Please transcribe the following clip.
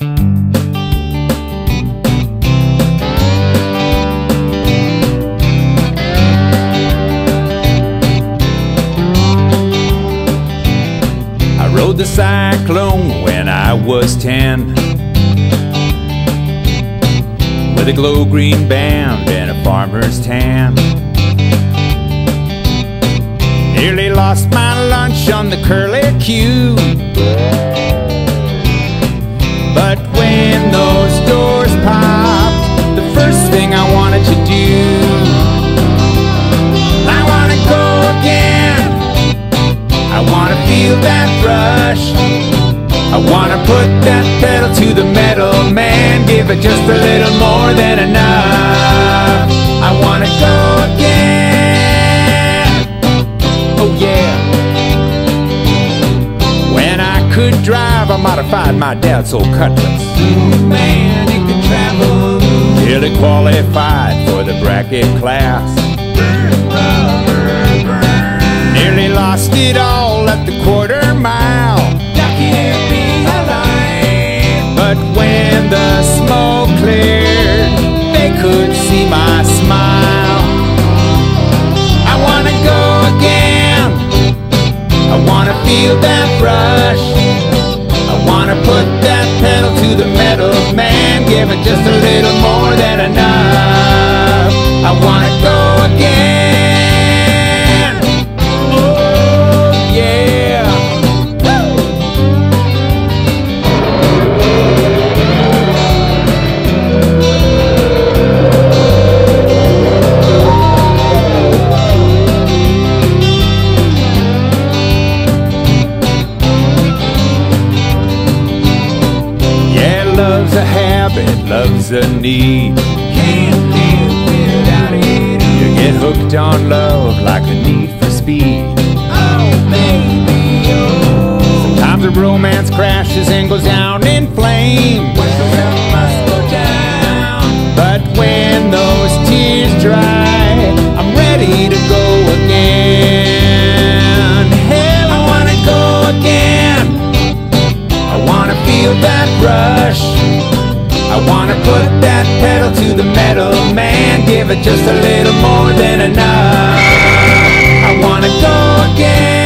Rode the Cyclone when I was 10, with a glow green band and a farmer's tan. Nearly lost my lunch on the curly Q, but when those doors popped, the first thing I wanted to do, I wanna go again. I wanna feel that rush. I wanna put that pedal to the metal, man, give it just a little more than enough. I wanna go again. Oh yeah. When I could drive, I modified my dad's old Cutlass. Man, it could travel till it qualified for the bracket class. Nearly lost it all at the quarter mile. Lucky to be alive. But when the smoke cleared, they could see my smile. I wanna go again. I wanna feel that rush. I wanna put that pedal to the metal, man, give it just a little more than enough. I wanna go again. Love's a habit, love's a need. Can't live without it. You get hooked on love like the need for speed. Oh, baby, oh. Sometimes a romance crashes and goes down in flames. Well, must go down. But when those tears dry, I'm ready to go again. Hell, I wanna go again. I wanna feel that rush. I wanna put that pedal to the metal, man, give it just a little more than enough. I wanna go again.